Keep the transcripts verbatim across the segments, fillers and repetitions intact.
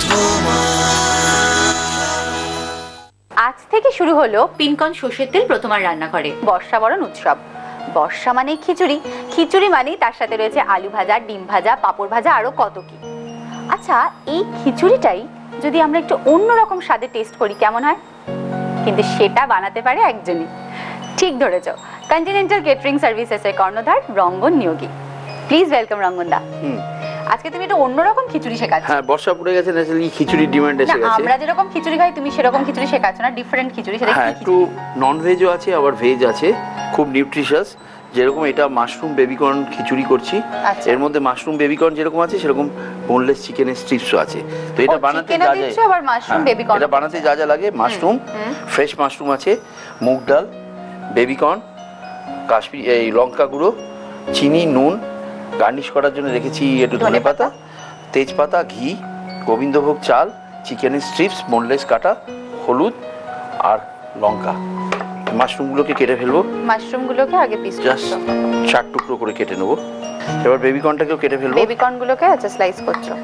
আজ থেকে শুরু হলো পিনকন সর্ষের তেল প্রথমার রান্নাঘরে বর্ষাবরণ উৎসব। বর্ষা মানেই খিচুড়ি, খিচুড়ি মানেই তার সাথে রয়েছে আলু ভাজা, ডিম ভাজা, পাঁপড় ভাজা, আরো কত কি। আচ্ছা, এই খিচুড়িটাই যদি আমরা একটু অন্যরকম স্বাদে টেস্ট করি কেমন হয়? কিন্তু সেটা বানাতে পারে একজনই। ঠিক ধরেছ, কন্টিনেন্টাল কেটারিং সার্ভিসেস এর কর্ণধার রঙ্গন নিয়োগী। প্লিজ ওয়েলকাম রঙ্গন দা। আজকে তুমি একটা অন্যরকম খিচুড়ি শেখাচ্ছ। হ্যাঁ, বর্ষা পড়ে গেছে, ন্যাচারালি খিচুড়ি ডিমান্ড এসে গেছে। আমরা যেরকম খিচুড়ি খাই তুমি সেরকম খিচুড়ি শেখাচ্ছ না, ডিফারেন্ট খিচুড়ি। সেটা হ্যাঁ, একটু নন ভেজও আছে আবার ভেজ আছে, খুব নিউট্রিশাস। যেরকম এটা মাশরুম বেবিকর্ন খিচুড়ি করছি, এর মধ্যে মাশরুম বেবিকর্ন যেরকম আছে সেরকম বোনলেস চিকেনের স্ট্রিপসও আছে। তো এটা বানাতে যা যা আবার মাশরুম বেবিকর্ন, এটা বানাতে যা যা লাগে, মাশরুম, ফ্রেশ মাশরুম আছে, মুগ ডাল, বেবিকর্ন, কাশ্মীরি এই লঙ্কা গুঁড়ো, চিনি, নুন, গার্নিশ করার জন্য রেখেছি একটু ধনেপাতা, তেজপাতা, ঘি, গোবিন্দভোগ চাল, চিকেনের স্ট্রিপস বোনলেস কাটা, হলুদ আর লঙ্কা। মাশরুমগুলোকে কেটে ফেলবো। মাশরুমগুলোকে আগে পিস জাস্ট চার টুকরো করে কেটে নেবো। এবার বেবিকর্নটাকেও কেটে ফেলবো। বেবিকর্নগুলোকে আচ্ছা স্লাইস করছো।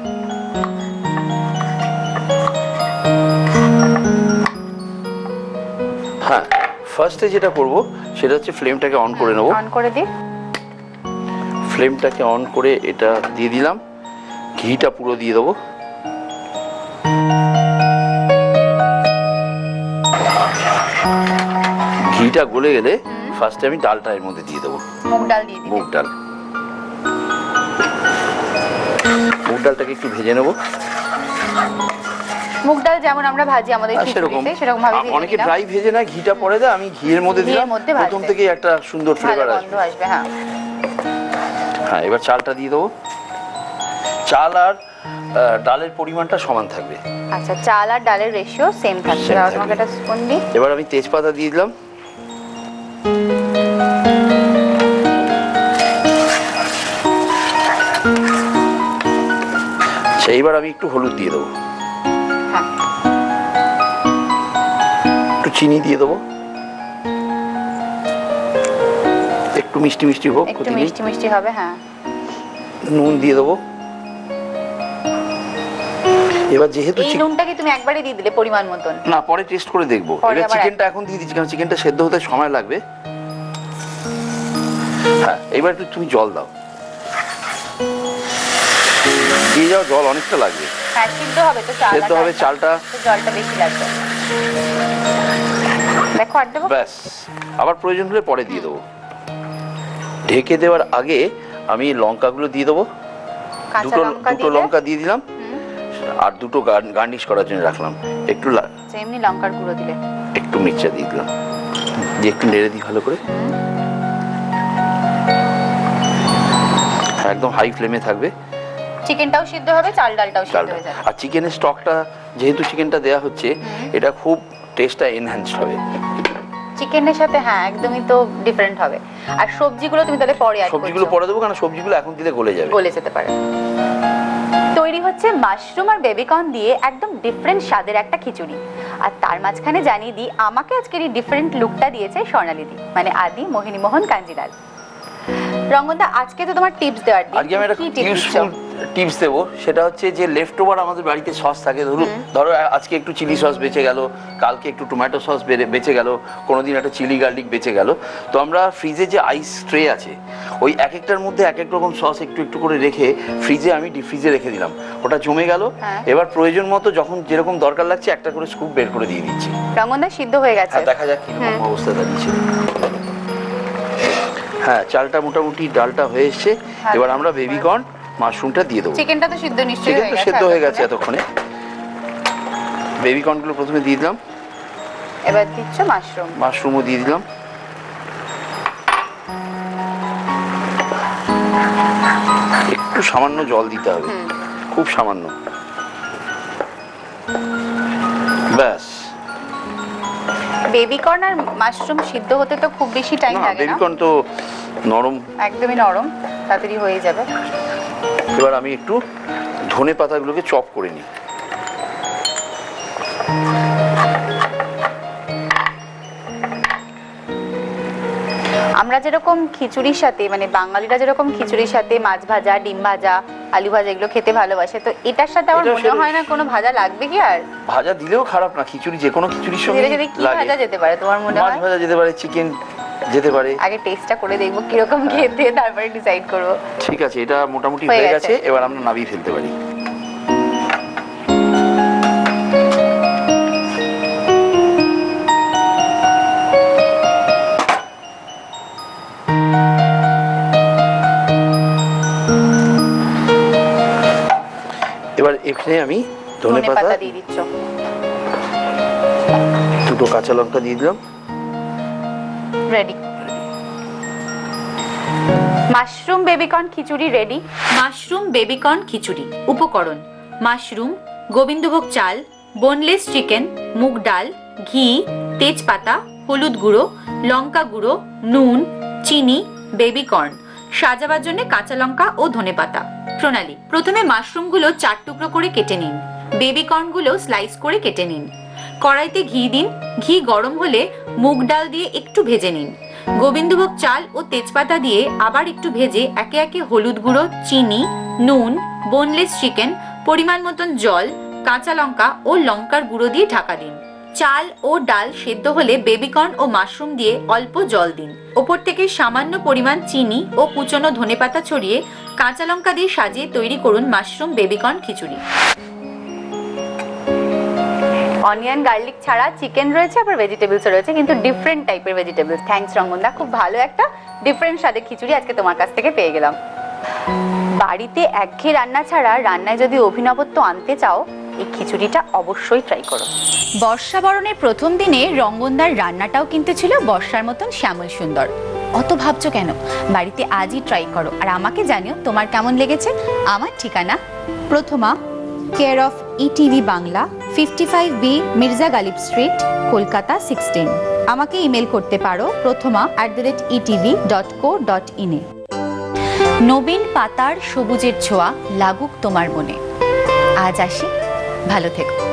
হ্যাঁ, ফার্স্টে যেটা করব সেটা হচ্ছে ফ্লেমটাকে অন করে নেবো। অন করে দিই। ফ্লেমটাকে অন করে এটা দিয়ে দিলাম, ঘিটা পুরো দিয়ে দেবো। ঘিটা গলে গেলে ফার্স্টে আমি ডালটা এর মধ্যে দিয়ে দেবো। মুগ ডাল দিয়ে দিই। মুগ ডাল মুগ ডালটাকে একটু ভেজে নেবো। মুগ ডাল যেমন আমরা ভাজি আমাদের খিচুড়িতে সেরকম ভাবে ভেজে। অনেকে ড্রাই ভেজে না, ঘিটা পরে দেয়, আমি ঘিয়ের মধ্যে দিলাম। প্রথম থেকেই একটা সুন্দর ফ্লেভার আসবে। হ্যাঁ হ্যাঁ, এবার চালটা দিয়ে দেবো। চাল আর ডালের পরিমাণটা সমান থাকবে। আচ্ছা, চাল আর ডালের রেশিও সেম থাকবে। আর তোমাকে একটা স্পুন দিই। এবার আমি তেজপাতা দিয়ে দিলাম। আচ্ছা, এবার আমি একটু হলুদ দিয়ে দেবো, একটু চিনি দিয়ে দেবো, একটু মিষ্টি মিষ্টি হোক, একটু মিষ্টি মিষ্টি হবে। হ্যাঁ, নুন দিয়ে দেবো। এবার যেহেতু এই নুনটাকে তুমি একবারে দিয়ে দিলে পরিমাণ মতন? না, পরে টেস্ট করে দেখবো। এটা চিকেনটা এখন দিয়ে দিচ্ছি কারণ চিকেনটা সেদ্ধ হতে সময় লাগবে। হ্যাঁ, এবার একটু তুমি জল দাও, দিয়ে যাও, জল অনেকটা লাগবে। হ্যাঁ, সিদ্ধ হবে তো চাল, সেদ্ধ হবে চালটা, তো জলটা বেশি লাগবে। দেখো আর দেবো? ব্যাস, আবার প্রয়োজন হলে পরে দিয়ে দেবো। ঢেকে দেওয়ার আগে আমি লঙ্কাগুলো দিয়ে দেবো। দুটো দুটো লঙ্কা দিয়ে দিলাম আর দুটো গার্নিশ করার জন্য রাখলাম। একটু এমনি লঙ্কার গুঁড়ো দিলে, একটু মির্চা দিয়ে দিলাম, দিয়ে একটু নেড়ে দিই ভালো করে। একদম হাই ফ্লেমে থাকবে। চিকেনটাও সিদ্ধ হবে, চাল ডালটাও সিদ্ধ হয়ে যাবে। আর চিকেনের স্টকটা যেহেতু চিকেনটা দেয়া হচ্ছে, এটা খুব টেস্টটা এনহ্যান্সড হবে চিকেনের সাথে। হ্যাঁ, একদমই তো ডিফারেন্ট হবে। আর সবজিগুলো তুমি তাহলে পরে অ্যাড করছো? সবজিগুলো পরে দেবো, কারণ সবজিগুলো এখন দিলে গলে যাবে, গলে যেতে পারে। তৈরি হচ্ছে মাশরুম আর বেবিকর্ন দিয়ে একদম ডিফারেন্ট স্বাদের একটা খিচুড়ি। আর তার মাঝখানে জানিয়ে দিই, আমাকে আজকের এই ডিফারেন্ট লুকটা দিয়েছে স্বর্ণালীদি, মানে আদি মোহিনী মোহন কাঞ্জিলাল। রঙ্গনদা, আজকে তো তোমার টিপস দেওয়ার দিন। আজকে আমি একটা ইউজফুল টিপস দেবো। সেটা হচ্ছে যে লেফট ওভার আমাদের বাড়িতে সস থাকে, ধরুন ধরো আজকে একটু চিলি সস বেঁচে গেল, কালকে একটু টমেটো সস বেঁচে গেল, কোনোদিন একটা চিলি গার্লিক বেঁচে গেল, তো আমরা ফ্রিজে যে আইস ট্রে আছে ওই এক একটার মধ্যে এক এক রকম সস একটু একটু করে রেখে ফ্রিজে আমি ডিপ ফ্রিজে রেখে দিলাম। ওটা জমে গেল, এবার প্রয়োজন মতো যখন যেরকম দরকার লাগছে একটা করে স্কুপ বের করে দিয়ে দিচ্ছি। রঙ্গনদা, সিদ্ধ হয়ে গেছে, দেখা যাক কিরকম অবস্থা দাঁড়িয়েছে। হ্যাঁ, চালটা মোটামুটি, ডালটা হয়ে এসছে। এবার আমরা বেবিকর্ন মাশরুমটা দিয়ে দেবো। চিকেনটা তো সিদ্ধ নিশ্চয়ই হয়ে গেছে, সিদ্ধ হয়ে গেছে এতক্ষণে। বেবিকর্নগুলো প্রথমে দিয়ে দিলাম, এবার দিচ্ছ মাশরুম। মাশরুমও দিয়ে দিলাম। একটু সামান্য জল দিতে হবে, খুব সামান্য, ব্যাস। বেবিকর্ন আর মাশরুম সিদ্ধ হতে তো খুব বেশি টাইম লাগে না। বেবিকর্ন তো নরম, একদমই নরম, তাড়াতাড়ি হয়ে যাবে। এবার আমি একটু ধনে পাতাগুলোকে চপ করে নিই। আমরা যেরকম খিচুড়ির সাথে, মানে বাঙালিরা যেরকম খিচুড়ির সাথে মাছ ভাজা, ডিম ভাজা, আলু ভাজা এগুলো খেতে ভালোবাসে, তো এটার সাথে আমার এটা মনে আসলে- হয় না কোনো ভাজা লাগবে কি আর। ভাজা দিলেও খারাপ না, খিচুড়ি যে কোনো খিচুড়ির সঙ্গে ধীরে ধীরে কি ভাজা লাগে। যেতে পারে তোমার মনে মাছ হয়? ভাজা যেতে পারে, চিকেন যেতে পারে। আগে টেস্টটা করে দেখবো কিরকম খেতে, তারপরে ডিসাইড করবো। ঠিক আছে, এটা মোটামুটি হয়ে হয়ে গেছে। গেছে, এবার আমরা নামিয়ে ফেলতে পারি। এবার এখানে আমি ধনে ধনে পাতা, পাতা দিয়ে দিচ্ছ। দুটো কাঁচা লঙ্কা দিয়ে দিলাম। Ready. Mushroom baby corn khichdi ready. Mushroom baby corn khichdi. উপকরণ: মাশরুম, গোবিন্দভোগ চাল, বোনলেস চিকেন, মুগ ডাল, ঘি, তেজপাতা, হলুদ গুঁড়ো, লঙ্কা গুঁড়ো, নুন, চিনি, বেবিকর্ন। সাজাবার জন্য কাঁচা লঙ্কা ও ধনেপাতা। প্রণালী: প্রথমে মাশরুমগুলো চার টুকরো করে কেটে নিন। বেবিকর্নগুলো স্লাইস করে কেটে নিন। কড়াইতে ঘি দিন। ঘি গরম হলে মুগ ডাল দিয়ে একটু ভেজে নিন। গোবিন্দভোগ চাল ও তেজপাতা দিয়ে আবার একটু ভেজে একে একে হলুদ গুঁড়ো, চিনি, নুন, বোনলেস চিকেন, পরিমাণ মতন জল, কাঁচা লঙ্কা ও লঙ্কার গুঁড়ো দিয়ে ঢাকা দিন। চাল ও ডাল সেদ্ধ হলে বেবিকর্ন ও মাশরুম দিয়ে অল্প জল দিন। ওপর থেকে সামান্য পরিমাণ চিনি ও কুচনো ধনেপাতা ছড়িয়ে কাঁচা লঙ্কা দিয়ে সাজিয়ে তৈরি করুন mushroom baby corn khichdi. Onion garlic ছাড়া চিকেন রয়েছে, আবার ভেজিটেবলসও রয়েছে, কিন্তু ডিফারেন্ট টাইপের ভেজিটেবলস। থ্যাঙ্কস রঙ্গনদা, খুব ভালো একটা ডিফারেন্ট স্বাদের খিচুড়ি আজকে তোমার কাছ থেকে পেয়ে গেলাম। বাড়িতে একঘেয়ে রান্না ছাড়া রান্নায় যদি অভিনবত্ব আনতে চাও, এই খিচুড়িটা অবশ্যই ট্রাই করো। বর্ষাবরণের প্রথম দিনে রঙ্গনদার রান্নাটাও কিন্তু ছিল বর্ষার মতন শ্যামল সুন্দর। অত ভাবছো কেন? বাড়িতে আজই ট্রাই করো, আর আমাকে জানিও তোমার কেমন লেগেছে। আমার ঠিকানা Prothoma, care of ETV Bangla, fifty five B Mirza Ghalib street, Kolkata sixteen. আমাকে ইমেল করতে পারো Prothoma at the rate ETV dot co dot ইনে। নবীন পাতার সবুজের ছোঁয়া লাগুক তোমার মনে। আজ আসি, ভালো থেকো।